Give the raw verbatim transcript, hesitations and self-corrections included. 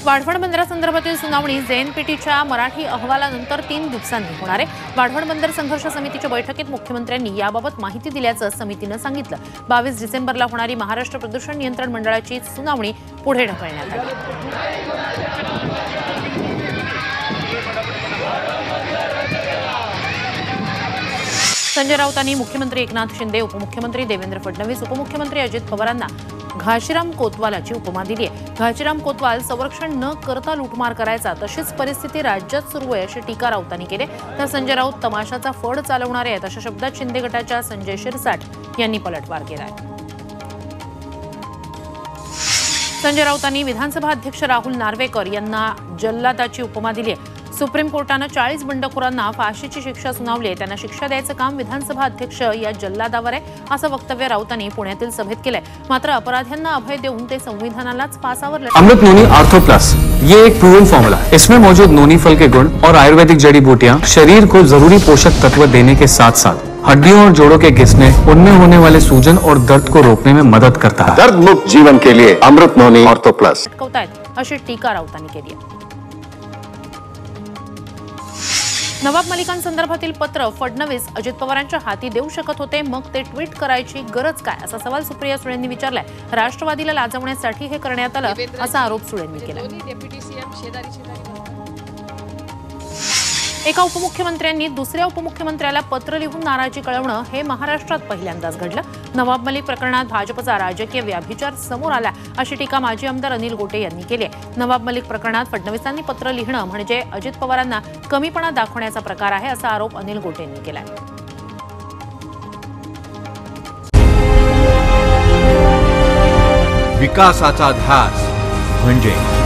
वाढवण बंदरासंदर्भातील सुनावणी जेएनपीटीच्या मराठी अहवालानंतर तीन दिवसांनी होणार आहे। वाढवण बंदर संघर्ष समितीच्या बैठकीत मुख्यमंत्र्यांनी याबाबत माहिती दिल्याचं समितीनं सांगितलं। बावीस डिसेंबरला होणारी महाराष्ट्र प्रदूषण नियंत्रण मंडळाची सुनावणी पुढे ढकलण्यात आली। संजय राऊतांनी मुख्यमंत्री एकनाथ शिंदे, उपमुख्यमंत्री देवेंद्र फडणवीस, उपमुख्यमंत्री अजित पवारांना घाशीराम कोतवालाची उपमा दिली आहे। घाशीराम कोतवाल संरक्षण न करता लूटमार करायचा, तशीच परिस्थिती राज्यात सुरू आहे अशी टीका राऊतांनी केली। तर संजय राऊत तमाशाचा फड चालवणारे आहेत अशा शब्दात शिंदे गटाच्या संजय शिरसाट यांनी पलटवार केला आहे। संजय राऊतांनी विधानसभा अध्यक्ष राहुल नार्वेकर यांना जल्लादाची उपमा दिली आहे। सुप्रीम कोर्टाने चाळीस बंडखोरांना फाशीची शिक्षा सुनावली आहे, त्यांना शिक्षा द्यायचं काम विधानसभा अध्यक्ष या जल्लादावर आहे असं वक्तव्य राऊतांनी पुण्यातील सभेत केलंय। मात्र अपराध्यांना अभय देऊन ते संविधानालाच पासावर लढ अमृत नोनी आर्थो प्लस ये एक प्रूवन फॉर्मूला है। इसमें मौजूद नोनी फल के गुण और आयुर्वेदिक जड़ी बूटियां शरीर को जरूरी पोषक तत्व देने के साथ साथ हड्डियों और जोड़ों के घिसने, उनमें होने वाले सूजन और दर्द को रोकने में मदद करता है। दर्द मुक्त जीवन के लिए अमृत नोनी आर्थो प्लस अशी टीका राऊतांनी केली आहे। नवाब मलिकांसंदर्भातील पत्र फडणवीस अजित पवारांच्या हाती देऊ शकत होते, मग ते ट्विट करायची गरज काय असा सवाल सुप्रिया सुळेंनी विचारलाय। राष्ट्रवादीला लाजवण्यासाठी हे करण्यात आलं असा आरोप सुळेंनी केला। एका उपमुख्यमंत्र्यांनी दुसऱ्या उपमुख्यमंत्र्याला पत्र लिहून नाराजी कळवणं हे महाराष्ट्रात पहिल्यांदाच घडलं। नवाब मलिक प्रकरणात भाजपचा राजकीय व्याभिचार समोर आला अशी टीका माजी आमदार अनिल गोटे यांनी केली आहे। नवाब मलिक प्रकरणात फडणवीसांनी पत्र लिहिणं म्हणजे अजित पवारांना कमीपणा दाखवण्याचा प्रकार आहे असा आरोप अनिल गोटे यांनी केलाय। विकासाचा ध्यास म्हणजे